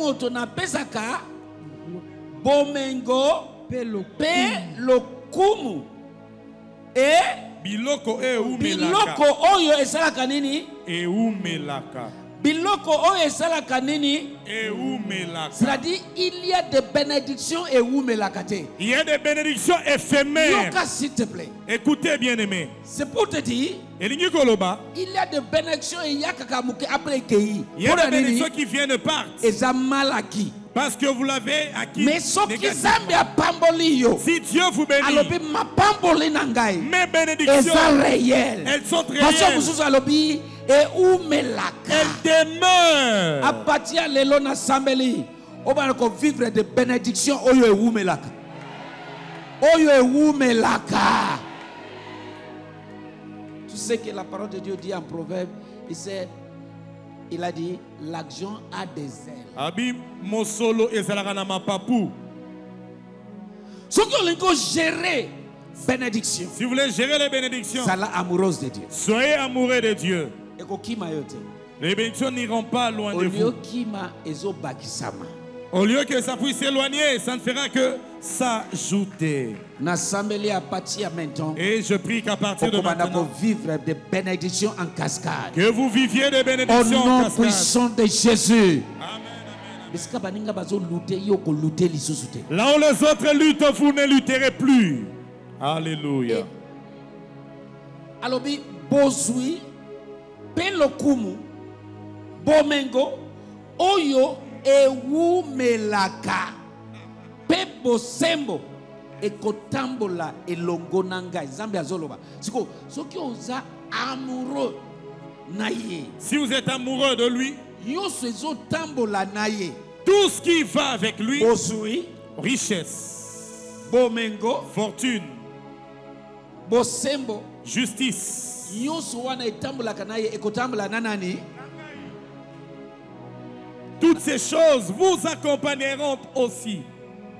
moto na pesaka bomengo pe lokumu biloko eumelaka. Biloko oyo esalaka nini? Eumelaka. Biloko oyo esalaka nini? Eumelaka. C'est-à-dire il y a des bénédictions eumelaka te. Il y a des bénédictions éphémères. Yoka, s'il te plaît. Écoutez bien aimé. C'est pour te dire. Il y a des bénédictions après il y a des bénédictions qui viennent partir. Parce que vous l'avez acquis. Mais si Dieu vous bénit, mes bénédictions, elles sont réelles. Elles demeurent. À partir de l'Elona Sambeli, on va vivre des bénédictions. Oyo eumelaka. Oyo eumelaka. Tu sais que la parole de Dieu dit en Proverbe, il a dit, l'argent a des ailes. Abi mosolo ezalaka na mapapu. Si vous voulez gérer bénédiction, si vous voulez gérer les bénédictions, soyez amoureuse de Dieu. Soyez amoureux de Dieu. Les bénédictions n'iront pas loin de vous. Au lieu que ça puisse s'éloigner, ça ne fera que s'ajouter. Et je prie qu'à partir de maintenant, vivre des bénédictions en cascade. Que vous viviez des bénédictions au nom en cascade. Puissant de Jésus. Amen. Là où les autres luttent, vous ne lutterez plus. Alléluia. Alobi bozui pelokumu bomengo oyo ewumelaka pe bosembo ekotambola elongo na ngai. Nzambe azoloba siko soki oza amoureux na ye, si vous êtes amoureux de lui, nyonso ezotambola na ye, tout ce qui va avec lui, bozui richesse, bomengo, fortune, bosembo, justice, nyonso wana etambolaka na ye ekotambola na nani? Toutes ces choses vous accompagneront aussi.